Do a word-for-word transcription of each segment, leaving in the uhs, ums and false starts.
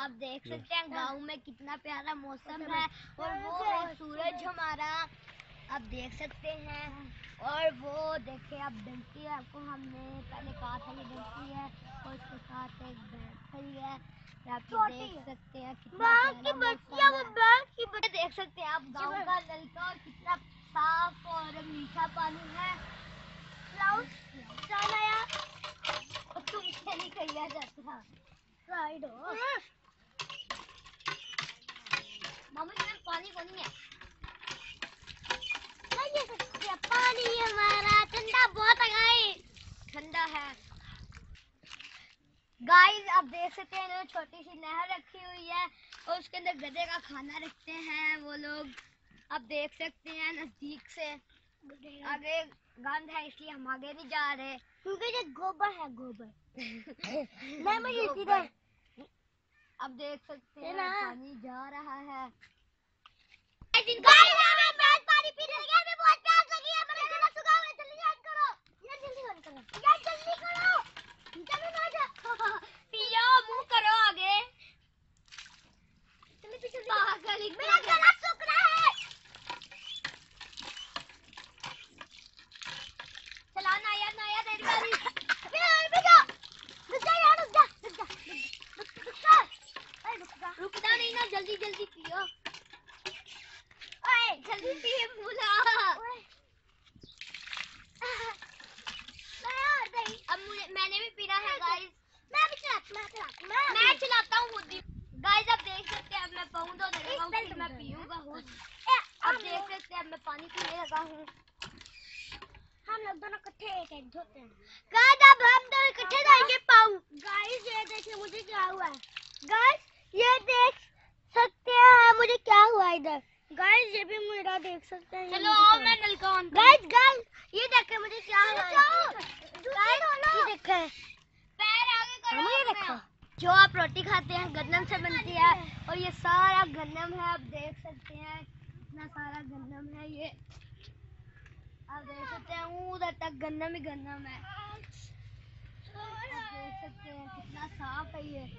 आप देख सकते हैं गांव में कितना प्यारा मौसम है और वो सूरज हमारा आप देख सकते हैं। और वो देखिए आप डंकी है, आपको हमने पहले कहा था ये डंकी है और उसके साथ एक भैंस खड़ी है। आप देख सकते हैं कितना प्यारा मौसम है। देख सकते हैं आप गांव का नलका और कितना साफ और मीठा पानी है। तुमसे नहीं कहिया जाता साइड हो मामू जी में पानी को नहीं है। पानी हमारा ठंडा बहुत है गाइस, ठंडा है गाइस। आप देख सकते हैं इन्होंने छोटी सी नहर रखी हुई है और उसके अंदर गधे का खाना रखते हैं वो लोग। आप देख सकते हैं नजदीक से। आगे गंद है इसलिए हम आगे नहीं जा रहे क्योंकि ये गोबर है गोबर नहीं मुझे अब देख सकते हैं पानी जा रहा है। पानी पी रहे हैं, बहुत प्यास लगी है, मेरा गला सूखा हुआ है, जल्दी ऑन करो यार, जल्दी ऑन करो यार, जल्दी करो, जल्दी ना जा पियो, मुंह करो आगे, जल्दी पीछे पागल, मेरा गला सूख रहा है। चला ना यार, ना यार तेरी बारी, रुक जा रुक जा यार, रुक जा रुक जा रुक जा रुक जा रुकना नहीं ना, जल्दी जल्दी पियो, जल्दी पिए बोला। अब मुझे मैंने भी पीना है गाइस, मैं भी चलाता मैं मैं चलाता हूँ खुद ही गाइस। आप देख सकते हैं अब मैं पाऊँ तो लगा हूँ, फिर मैं पीऊंगा खुद। आप देख सकते हैं अब मैं पानी पीने लगा हूँ। हम लोग दोनों इकट्ठे एक एक धोते हैं गाइस। अब हम दोनों इकट्ठे जाएंगे पाऊँ। गाइस ये देखिए मुझे क्या हुआ है, गाइस ये देख सकते हैं मुझे क्या हुआ इधर, गाइस ये भी मेरा देख सकते हैं। चलो आओ मैं नलका ऑन करूं। गाइस गाइस ये देखे मुझे क्या हुआ है, गाइस ये देखे पैर आगे करो, ये देखो जो आप रोटी खाते हैं गन्नम से बनती है और ये सारा गन्नम है। आप देख सकते हैं इतना सारा गन्नम है, ये आप देख सकते हैं उधर तक गन्नम ही गन्नम है। आप देख सकते हैं कितना साफ है ये।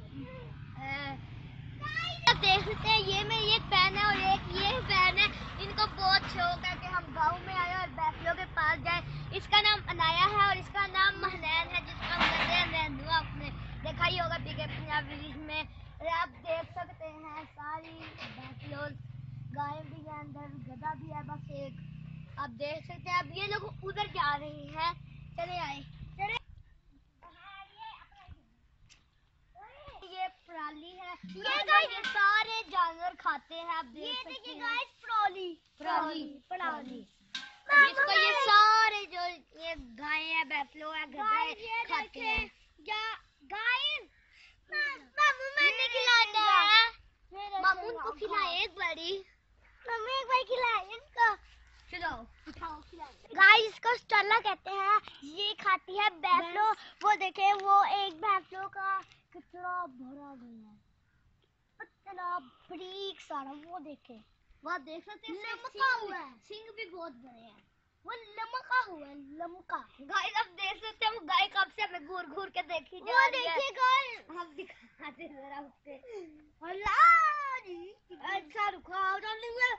आप देख सकते हैं ये मेरी एक बहन है और एक ये बहन है। इनको बहुत शौक है कि हम गांव में आए और बैफलो के पास जाए। इसका नाम अनाया है और इसका नाम महनैन है, जिसका हम कहते हैं नैनू। आपने देखा ही होगा पीके पंजाब विलेज में। और आप देख सकते हैं सारी बैफलो गाय भी है, अंदर गधा भी है बस एक। आप देख सकते हैं अब ये लोग उधर जा रहे हैं, चले आए चले। ये पराली है, ये गाइस ये सारे जानवर खाते हैं। आप देख सकते हैं गाइस पराली पराली पराली जिसको ये सारे जो ये गाय है बैफलो है गधे खाते हैं। गाय मामू मैंने खिलाना है, मामू उनको खिलाए एक बारी, मम्मी एक बार खिलाए इनको, चलो उठाओ खिलाओ। गाइस इसको स्टाला कहते हैं, ये खाती है बैफलो। वो देखे वो एक बैफलो का कितना भरा गया है, इतना बरीक सारा, वो देखे वहाँ देख सकते हैं लमका हुआ है, सिंग भी बहुत बड़े हैं, वो लमका हुआ है लमका। गाइस अब देख सकते हैं वो गाय कब से हमें घूर घूर के देखी जा रही है। वो देखिए गाइस हम दिखाते जरा उसके, अल्लाह अच्छा रुको आओ डालेंगे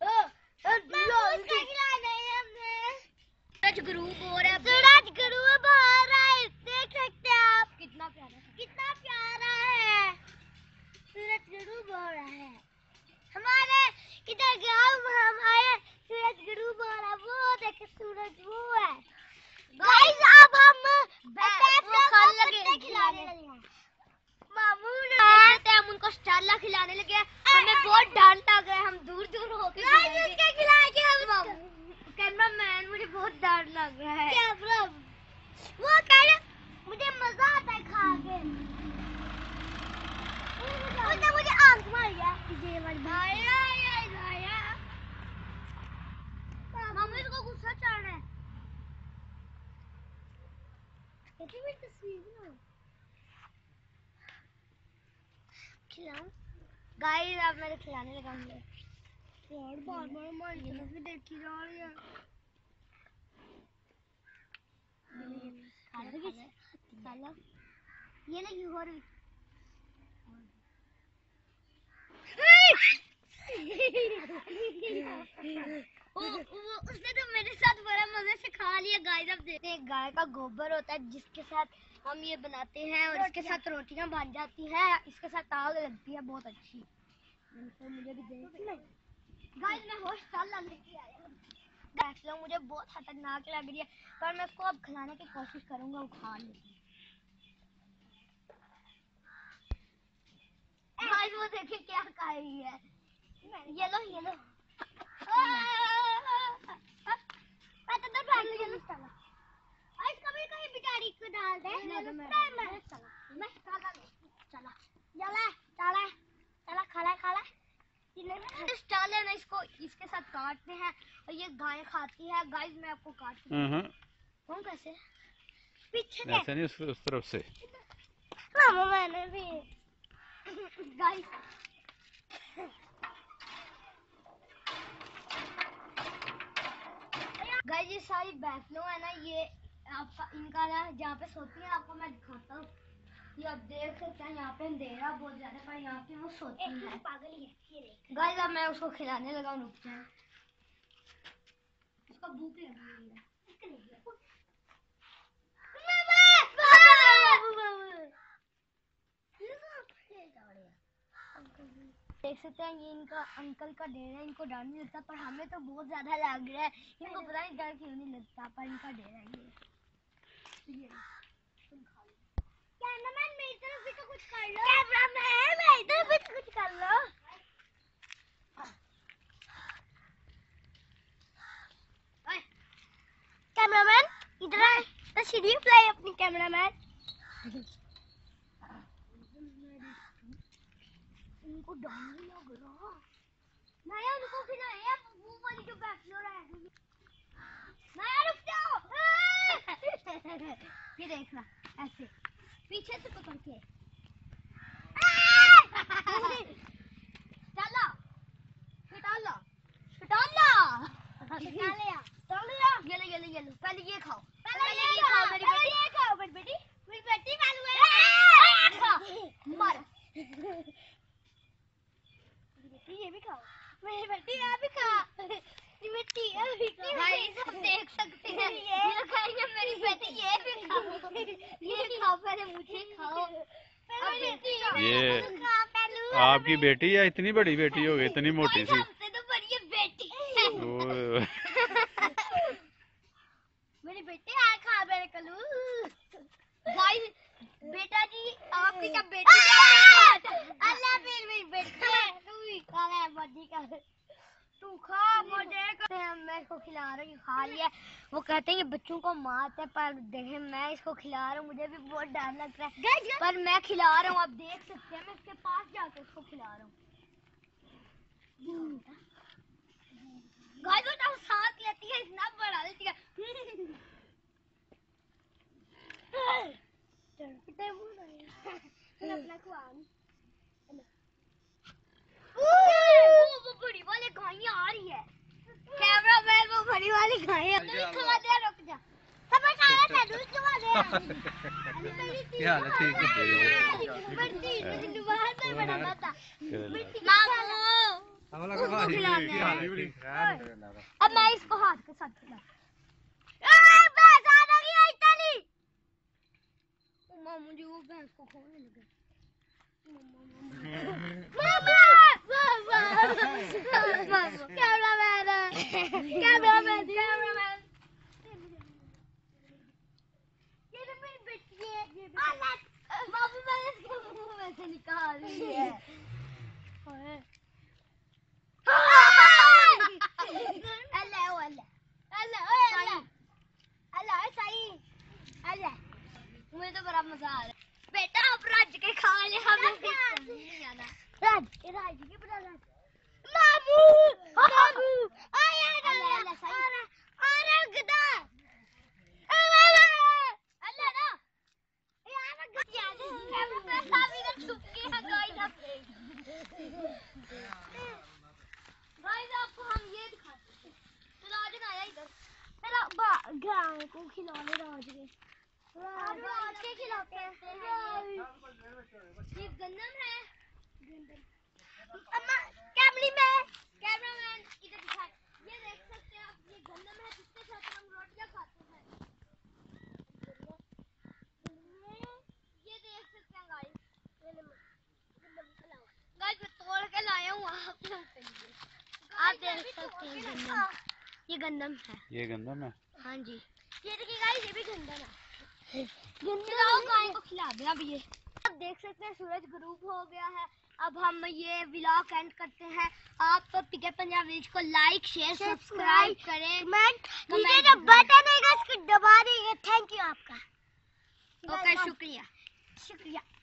सूरज ग्रुप हो रहा है, सूरज ग्रुप हो रहा है, देख सकते हैं आप कितना प्यारा कितना प्यारा है सूरज ग्रुप हो रहा है। हमारे इधर गाँव में हम आए सूरज ग्रुप हो रहा है, वो देखे सूरज वो है। गाइस अब हम बैफलो खिलाने लगे हैं, मामू ने हम उनको स्टाला खिलाने लगे। हमें बहुत डर लग रहा है, हम दूर दूर होके खिलाएंगे हम। कैमरामैन मुझे बहुत डर लग रहा है, क्या प्रॉब्लम वो कह रहे मुझे मजा आता है खा के, उसने मुझे आंख मार दिया ये वाली आया आया आया। मामू इसको गुस्सा चढ़ रहा है, कैसी मेरी तस्वीर बनाओ खिलाऊं। गाइस आप मेरे खिलाने लगा हूँ यार, बार बार हमारी तरफ भी देखी जा रही है। ये लगी और वो, वो उसने तो मेरे साथ बड़ा मजे से खा लिया। गाइस अब देखते हैं, गाय का गोबर होता है जिसके साथ हम ये बनाते हैं और इसके साथ रोटियां बन जाती हैं, इसके साथ आग लगती है बहुत अच्छी। तो मुझे भी देखना गाइस, मैं हॉस्टल लेके आया हूं। मुझे बहुत खतरनाक लग रही है पर मैं इसको अब खिलाने की कोशिश करूंगा, वो खा लेगी। गाइस वो देखिए क्या खा रही है। ये लो ये लो कभी कभी बेचारी को डाल दे। चला चला चला चला खाला खाला डाले ना इसको, इसके साथ काटते हैं और ये गाय खाती है। गाइस मैं आपको काट कौन कैसे पीछे ऐसे नहीं, उस, उस तरफ से। हाँ मैंने भी गाइस गाइस ये सारी बैफलो है ना, ये आपका इनका ना जहाँ पे सोती है आपको मैं दिखाता हूँ। ये आप देख सकते हैं यहाँ पे अंधेरा बहुत ज्यादा पर यहाँ पे वो सोती है। पागल ही है। गाइस अब मैं उसको खिलाने लगा, रुक जाए उसका भूख लगी है। देख सकते हैं ये इनका अंकल का डेरा है, इनको डर नहीं लगता पर हमें तो बहुत ज्यादा लग रहा है। इनको पता नहीं डर क्यों नहीं लगता पर इनका डेरा है ये। कैमरामैन मेरी तरफ भी तो कुछ कर लो। कैमरामैन मेरी तरफ भी तो कुछ कर लो। कैमरामैन इधर आ, तशरीफ लाए अपनी कैमरामैन। इनको डर नहीं लग रहा। नया उनको खिलाया वो वाली जो बैफलो है। नया रुक जाओ। ये देखना ऐसे पीछे से पकड़ के चलो हटा लो हटा लो हटा लिया चलो ये लो ये लो ये लो पहले ये खाओ, पहले ये खाओ मेरी बेटी, ये खाओ मेरी बेटी, मेरी बेटी मालूम है मार ये भी खाओ मेरी बेटी, ये भी खा मेरी बेटी, ये भी खा। भाई सब देख सकते हैं ये खाएंगे मेरी बेटी, ये भी खाओ ये खाओ पहले मुझे खाओ। ये आपकी बेटी या इतनी बड़ी बेटी हो गई, इतनी मोटी सी? हमसे तो बड़ी है बेटी। मेरी बेटी आ खा मेरे कलू। गाइस बेटा जी आपकी क्या बेटी है? अल्लाह मेरी मेरी बेटी है, तू भी खा ले बड़ी का, तू खा मुझे कर। मैं इसको खिला रही हूँ, खा लिया। वो कहते हैं कि बच्चों को मारते हैं पर देखे मैं इसको खिला रहा हूँ, मुझे भी बहुत डर लग रहा है पर मैं खिला रहा हूँ। आप देख सकते हैं मैं इसके पास जाकर उसको खिला रहा हूँ। गाइस वो सांस लेती है इतना बड़ा लेती है। अपना खुआन वो बड़ी वाली गाय आ रही है। कैमरा मैन वो बड़ी वाली गाय है। खवा दे, रुक जा सब खाया था दूध खवा दे। क्या हाल है? ठीक है बड़ी बाहर से बड़ा था अब मैं इसको हाथ के साथ खिला। मुझे वो भैंस को खोने लगे। कैमरामैन कैमरामैन कैमरामैन ये तो मेरी बेटी है। बाबू मैंने इसको मुंह में से निकाल ली है। अल्लाह अल्लाह अल्लाह अल्लाह अल्लाह सही अल्लाह, मुझे तो बड़ा मजा आ रहा है। बेटा आप राज के खा ले, हमें नहीं आना। राज के राज के बड़ा राज मामू मामू आया अल्लाह अल्लाह सही अरे गदा अल्लाह ना यार गदा मैं पैसा भी ना छुप के है। गाइस आप गाइस आपको हम ये दिखाते हैं। तो राज आया इधर मेरा गाय को खिलाने राज के राज के खिलाते हैं। ये गंदम है कैमरी में कैमरामैन इधर दिखा। ये देख सकते हैं आप, ये गंदम है जिसके साथ हम रोटियां खाते हैं। ये देख सकते हैं गाइस, गाइस मैं तोड़ के लाया हूँ आप लोग के लिए। आप देख सकते हैं गंदम, ये गंदम है। ये गंदम है। हाँ जी, ये देखिए गाइस, ये भी गंदम है। खिलाओ गाय को, खिला दे अब। ये आप देख सकते हैं सूरज ग्रूप हो गया है। अब हम ये व्लॉग एंड करते हैं। आप पीके पंजाब विलेज को लाइक शेयर सब्सक्राइब करें, नीचे जो बटन है इसको दबा दीजिए। थैंक यू आपका। ओके, शुक्रिया शुक्रिया।